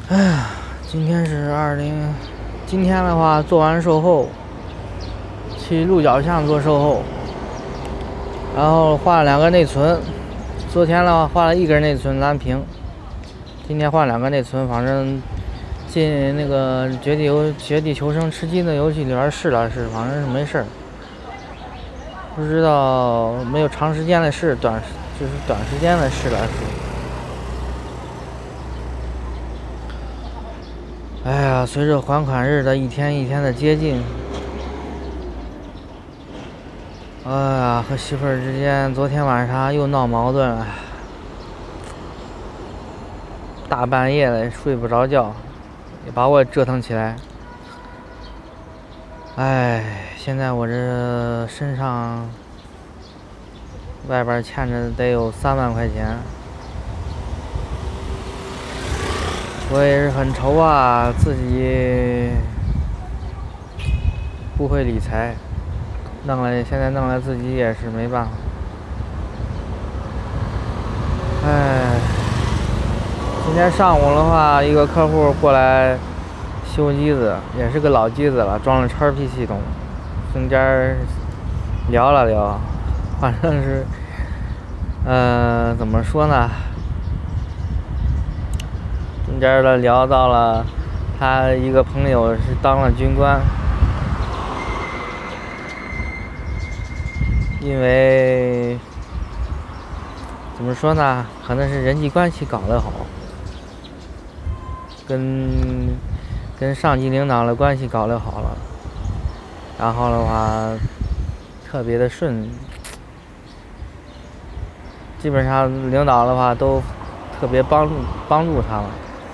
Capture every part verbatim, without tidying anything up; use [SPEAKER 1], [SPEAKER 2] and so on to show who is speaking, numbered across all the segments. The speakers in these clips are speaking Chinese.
[SPEAKER 1] 哎呀，今天是二零，今天的话做完售后，去鹿角巷做售后，然后换了两个内存。昨天的话换了一根内存蓝屏，今天换两个内存，反正进那个绝地游绝地求生吃鸡的游戏里边试了试，反正是没事儿。不知道没有长时间的试，短就是短时间的试了试。哎呀，随着还款日的一天一天的接近，哎呀，和媳妇儿之间昨天晚上又闹矛盾了，大半夜的睡不着觉，也把我折腾起来。哎，现在我这身上外边欠着得有三万块钱，我也是很愁啊，自己不会理财，弄了现在弄了自己也是没办法。哎，今天上午的话，一个客户过来修机子，也是个老机子了，装了 X P 系统，中间聊了聊，反正是，呃，怎么说呢？中间的聊到了他一个朋友是当了军官，因为怎么说呢？可能是人际关系搞得好，跟跟上级领导的关系搞得好了，然后的话特别的顺，基本上领导的话都特别帮助帮助他了。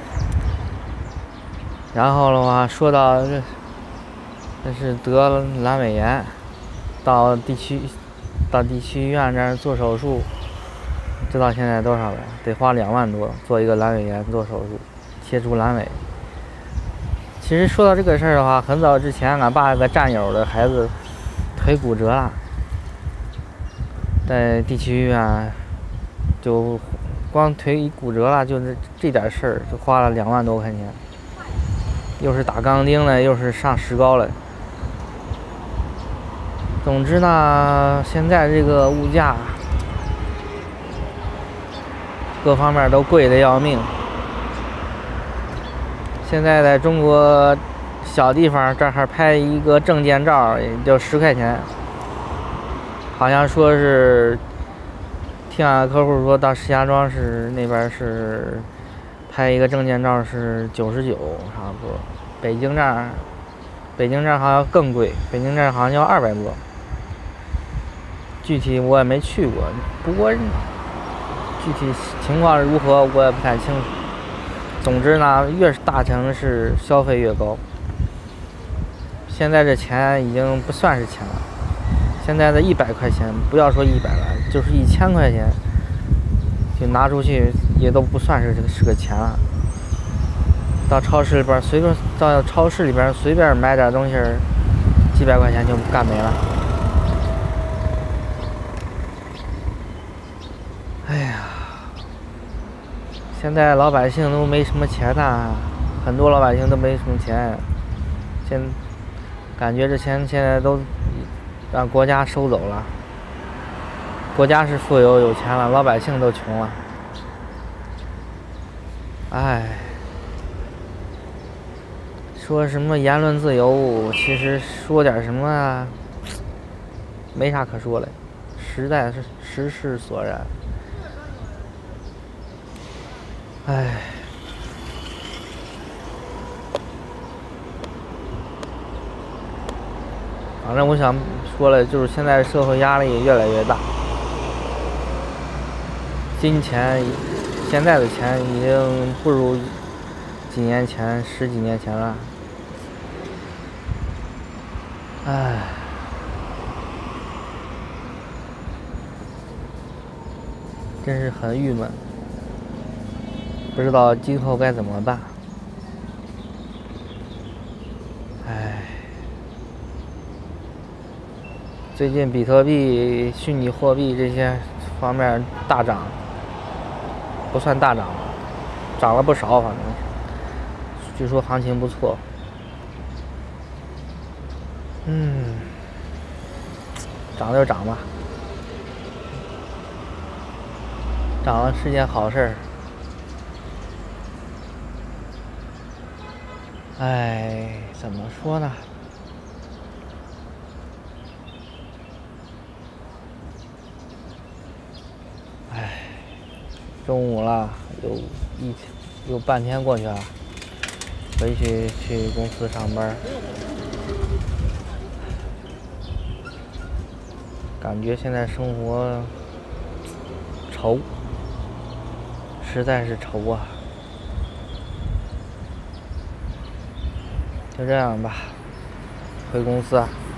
[SPEAKER 1] 然后的话说到这，这是得阑尾炎，到地区到地区医院这儿做手术，知道现在多少了？得花两万多做一个阑尾炎做手术，切除阑尾。其实说到这个事儿的话，很早之前俺爸有个战友的孩子腿骨折了，在地区医院就光腿骨折了，就是这点事儿就花了两万多块钱，又是打钢钉了，又是上石膏了。总之呢，现在这个物价各方面都贵得要命。现在在中国小地方这儿拍一个证件照也就十块钱，好像说是听俺客户说到石家庄市那边是拍一个证件照是九十九差不多，北京这儿北京这儿好像更贵，北京这儿好像要二百多，具体我也没去过，不过具体情况如何我也不太清楚。总之呢，越是大城市消费越高。现在这钱已经不算是钱了，现在的一百块钱，不要说一百了，就是一千块钱，就拿出去也都不算是是个钱了。到超市里边随便到超市里边随便买点东西，几百块钱就干没了。哎呀！现在老百姓都没什么钱呐，很多老百姓都没什么钱，现感觉这钱现在都让国家收走了，国家是富有有钱了，老百姓都穷了。哎，说什么言论自由，其实说点什么啊，没啥可说的，时代是时势所然。唉，反正我想说了，就是现在社会压力越来越大，金钱现在的钱已经不如几年前、十几年前了。唉，真是很郁闷。不知道今后该怎么办。唉，最近比特币、虚拟货币这些方面大涨，不算大涨，涨了不少，反正据说行情不错。嗯，涨就涨吧，涨了是件好事儿。哎，怎么说呢？哎，中午了，有一有半天过去了，回去去公司上班，感觉现在生活愁，实在是愁啊。就这样吧，回公司啊。